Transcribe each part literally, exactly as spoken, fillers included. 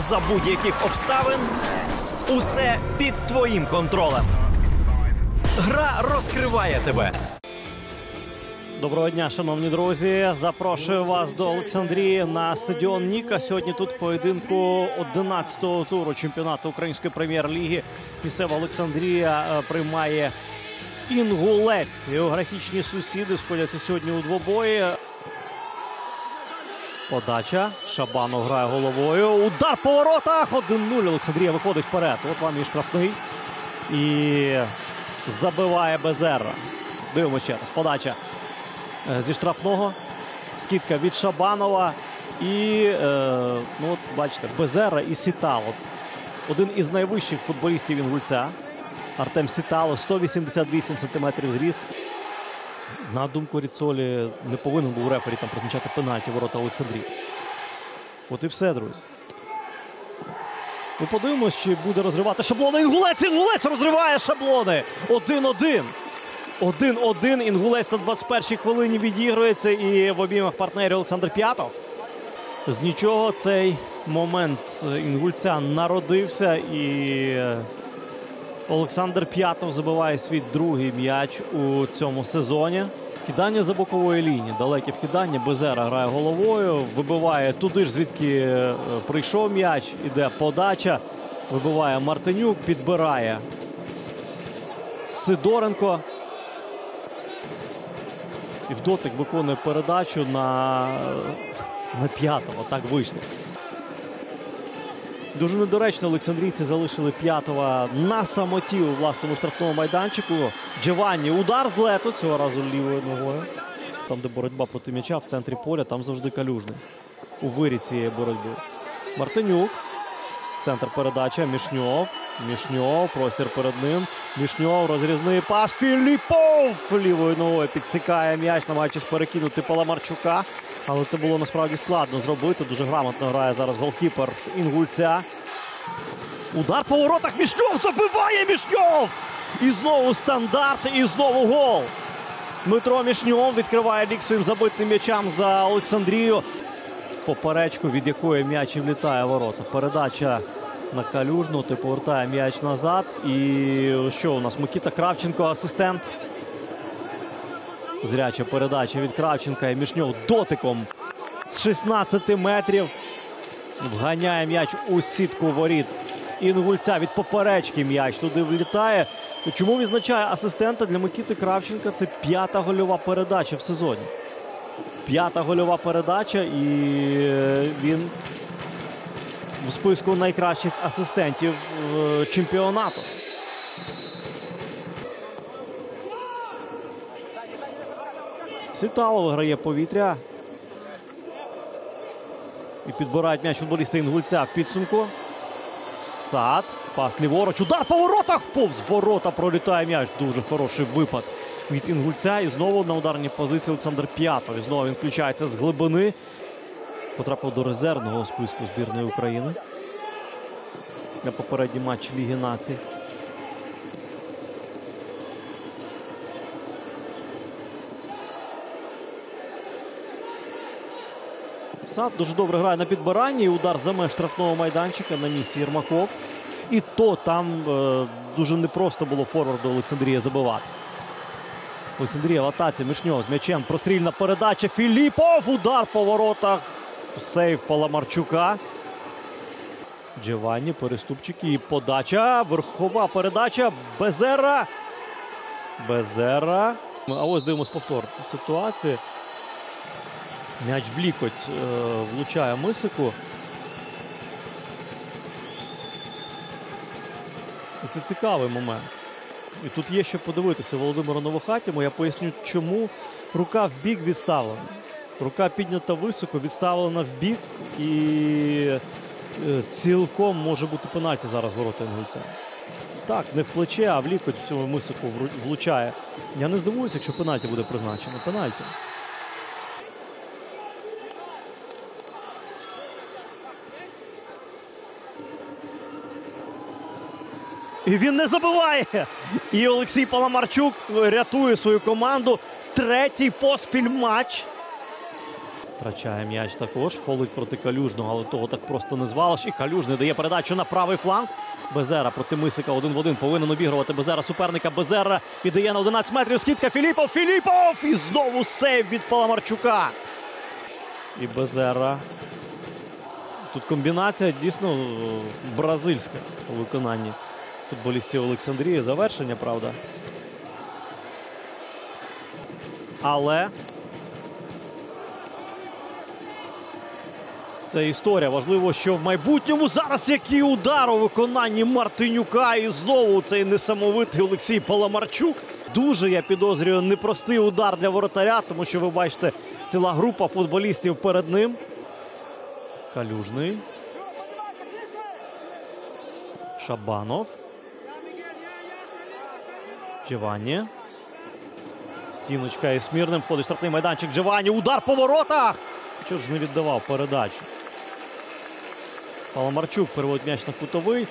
за будь-яких обставин. Усе під твоїм контролем. Гра розкриває тебе. Доброго дня, шановні друзі. Запрошую вас до Олександрії на стадіон Ніка. Сьогодні тут в поєдинку одинадцятого туру чемпіонату Української прем'єр-ліги. Місцева Олександрія приймає Інгулець. Географічні сусіди сходяться сьогодні у двобої. Подача. Шабанов грає головою. Удар по воротах. один нуль. Олександрія виходить вперед. От вам і штрафний. І забиває Безерра. Дивимося ще раз. Подача зі штрафного. Скидка від Шабанова. І, е, ну от бачите, Безерра і Сітало. Один із найвищих футболістів Інгульця. Артем Сітало. сто вісімдесят вісім сантиметрів зріст. На думку Ріцолі, не повинен був рефері там призначати пенальті ворота Олександрії. От і все, друзі. Ми подивимось, чи буде розривати шаблони. Інгулець! Інгулець розриває шаблони! один один. один один. Інгулець на двадцять першій хвилині відігрується. І в обіймах партнерів Олександр П'ятов. З нічого цей момент Інгульця народився. І Олександр П'ятов забиває свій другий м'яч у цьому сезоні. Вкидання за бокової лінії. Далеке вкидання. Безерра грає головою. Вибиває туди ж, звідки прийшов м'яч. Іде подача. Вибиває Мартинюк. Підбирає Сидоренко. І в дотик виконує передачу на, на П'ятова. Так вийшло. Дуже недоречно олександрійці залишили П'ятова на самоті у власному штрафному майданчику. Джованні. Удар з лету. Цього разу лівою ногою. Там, де боротьба проти м'яча, в центрі поля. Там завжди Калюжний. У вирі цієї боротьби. Мартинюк. В центр передача. Мішньов. Мішньов. Простір перед ним. Мішньов. Розрізний пас. Філіпов лівою ногою підсікає м'яч, намагаючись перекинути Паламарчука. Але це було насправді складно зробити. Дуже грамотно грає зараз голкіпер Інгульця. Удар по воротах. Мішньов забиває Мішньов! І знову стандарт, і знову гол. Дмитро Мішньов відкриває лік своїм забитим м'ячам за Олександрію. В поперечку, від якої м'яч і влітає в ворота. Передача на Калюжну. Той повертає м'яч назад. І що у нас? Микита Кравченко, асистент. Зряча передача від Кравченка. І Мішньов дотиком з шістнадцяти метрів вганяє м'яч у сітку воріт Інгульця. Від поперечки м'яч туди влітає. Чому відзначає асистента для Микити Кравченка? Це п'ята гольова передача в сезоні. П'ята гольова передача, і він в списку найкращих асистентів чемпіонату. Сітало виграє повітря. І підбирають м'яч футболісти Інгульця в підсумку. Сад. Пас ліворуч. Удар по воротах. Повз ворота пролітає м'яч. Дуже хороший випад від Інгульця. І знову на ударній позиції Олександр П'ятов. І знову він включається з глибини. Потрапив до резервного списку збірної України на попередній матчі Ліги Націй. Сад дуже добре грає на підбиранні. І удар за меж штрафного майданчика на місці Єрмаков. І то там е, дуже непросто було форварду Олександрія забивати. Олександрія в атаці. Мішньов з м'ячем. Прострільна передача. Філіпов. Удар по воротах. Сейв Паламарчука. Джованні. Переступчики. І подача. Верхова передача. Безерра. Безерра. А ось дивимось повтор ситуації. М'яч в лікоть е, влучає Мисику. І це цікавий момент. І тут є що подивитися Володимиру Новохатьому. Я поясню, чому рука в бік відставлена. Рука піднята високо, відставлена в бік. І е, цілком може бути пенальті зараз ворота Інгульця. Так, не в плече, а в лікоть в цьому Мисику влучає. Я не здивуюся, якщо пенальті буде призначено. Пенальті. І він не забиває. І Олексій Паламарчук рятує свою команду. Третій поспіль матч. Втрачає м'яч також. Фолить проти Калюжного, але того так просто не звалиш. І Калюжний дає передачу на правий фланг. Безера проти Мисика один в один. Повинен обігрувати Безера суперника. Безера віддає на одинадцять метрів. Скидка Філіпов. Філіпов! І знову сейв від Паламарчука. І Безера. Тут комбінація дійсно бразильська у виконанні футболістів Олександрії. Завершення, правда. Але це історія. Важливо, що в майбутньому зараз який удар у виконанні Мартинюка. І знову цей несамовитий Олексій Паламарчук. Дуже, я підозрюю, непростий удар для воротаря, тому що ви бачите, ціла група футболістів перед ним. Калюжний. Шабанов. Джованні. Стіночка із Смірним. Входить штрафний майданчик. Джованні. Удар по воротах! Чого ж не віддавав передачу? Паламарчук переводить м'яч на кутовий.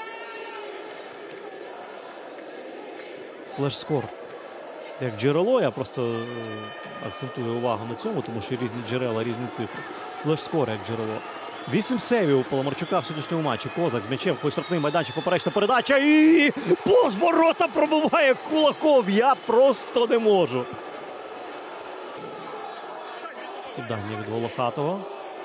Флеш-скор. Як джерело, я просто акцентую увагу на цьому, тому що різні джерела, різні цифри. Флеш-скор як джерело. Вісім сейвів у Паламарчука в сьогоднішньому матчі. Козак з м'ячем, входить штрафний майданчик, поперечна передача і повз ворота пробиває Кулаков. Я просто не можу. Вкидання від Волохатого.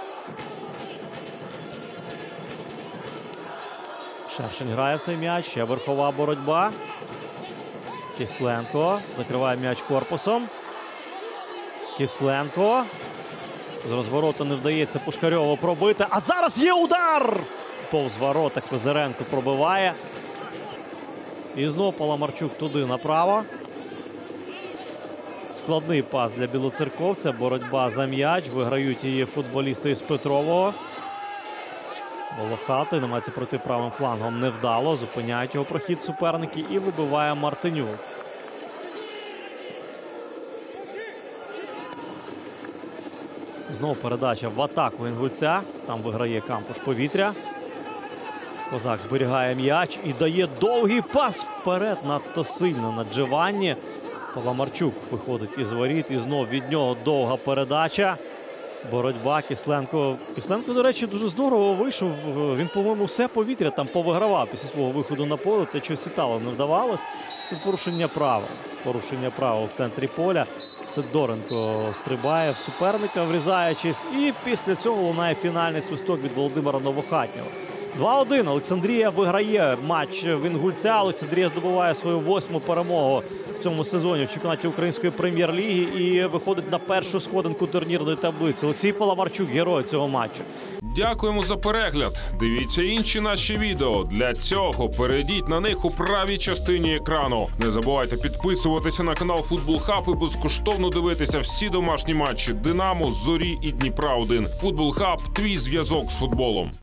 Шершень грає в цей м'яч. Ще верхова боротьба. Кисленко закриває м'яч корпусом. Кисленко. З розворота не вдається Пушкарьову пробити. А зараз є удар! Повз ворота Козиренко пробиває. І знову Паламарчук туди направо. Складний пас для білоцерковця. Боротьба за м'яч. Виграють її футболісти із Петрового. Волохатий намагається пройти правим флангом. Невдало. Зупиняють його прохід суперники. І вибиває Мартинюк. Знову передача в атаку Інгульця. Там виграє Кампуш повітря. Козак зберігає м'яч і дає довгий пас вперед. Надто сильно на Джованні. Паламарчук виходить із воріт. І знов від нього довга передача. Боротьба. Кисленко. Кисленко, до речі, дуже здорово вийшов. Він, по-моєму, все повітря там повигравав після свого виходу на поле. Те, що Сітало не вдавалось. І порушення правил. Порушення правил в центрі поля. Сидоренко стрибає в суперника, врізаючись. І після цього лунає фінальний свисток від Володимира Новохатнього. два один. Олександрія виграє матч в Інгульця. Олександрія здобуває свою восьму перемогу в цьому сезоні в чемпіонаті Української прем'єр-ліги і виходить на першу сходинку турнірної таблиці. Олексій Паламарчук – герой цього матчу. Дякуємо за перегляд. Дивіться інші наші відео. Для цього перейдіть на них у правій частині екрану. Не забувайте підписуватися на канал Футбол Хаб і безкоштовно дивитися всі домашні матчі Динамо, Зорі і Дніпра один. Футбол Хаб – твій зв'язок з футболом.